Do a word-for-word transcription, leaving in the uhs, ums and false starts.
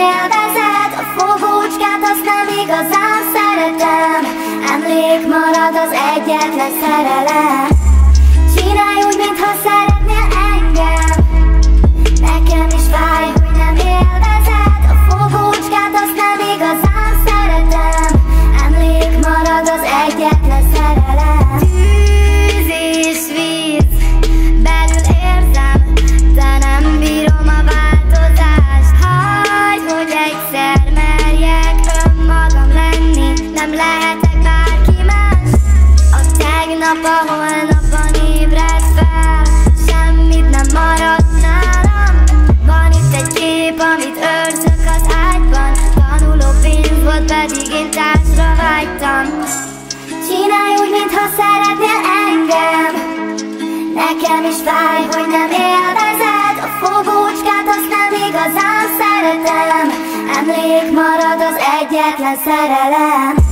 élvezed, a fogócskát azt nem igazán szeretem. Emlék marad az egyetlen szerelem. Csinálj úgy, mintha szeretnél engem. Nekem is fáj, hogy nem élvezed, a fogócskát azt nem igazán szeretem. Emlék marad az egyetlen szerelem. Tűz és víz, belül érzem, de nem bírom a változást. Hagyd, hogy egyszer merjek önmagam lenni, nem lehetek bárki más. A tegnap a holnapban ébred fel, semmit nem maradt nálam. Van itt egy kép, amit őrzök az ágyban, tanuló pénz volt, pedig én társra vágytam. Csinálj úgy, mintha szeretnél engem. Nekem is fáj, hogy nem élvezed, a fogócskát azt nem igazán szeretem. Emlék marad az egyetlen szerelem.